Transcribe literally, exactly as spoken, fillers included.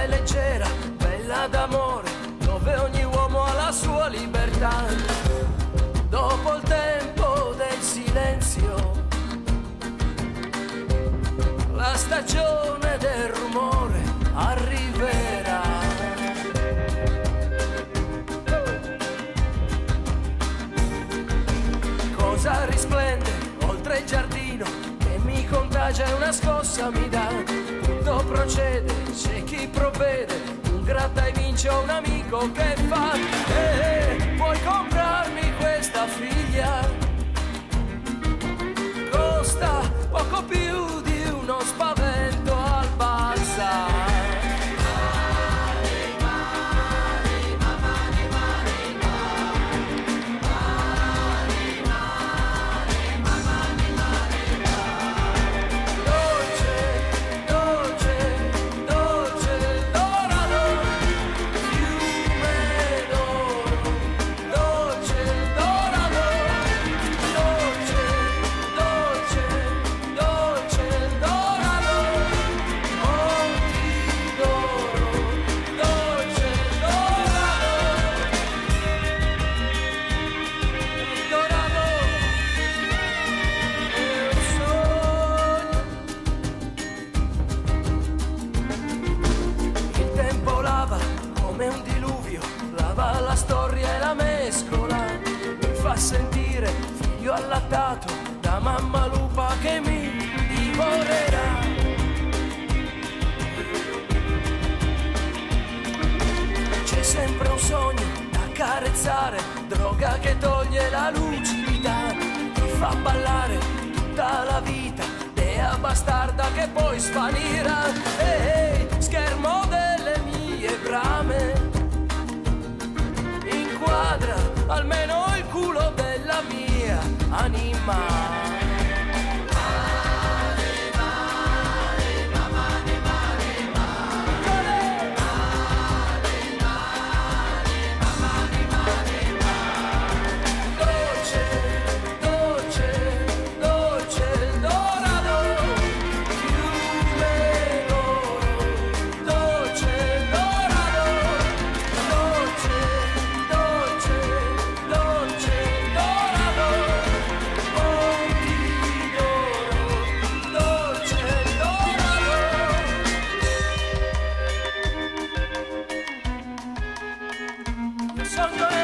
e leggera, bella d'amore, dove ogni uomo ha la sua libertà. Dopo il tempo del silenzio, la stagione del rumore arriverà. Cosa risplende oltre il giardino che mi contagia e una scossa mi dà? Tutto procede, c'è chi provvede, un gratta e vince un amico che fa. Eh, eh, puoi comprarmi questa figlia? Costa poco più di uno spavento al bazar. Come un diluvio, lava la storia e la mescola, mi fa sentire figlio allattato da mamma lupa che mi divorerà. C'è sempre un sogno da accarezzare, droga che toglie la lucidità, mi fa ballare tutta la vita, dea bastarda che poi svanirà. Ehi, hey, schermo delle mie brame, inquadra almeno il culo della mia anima. Sogno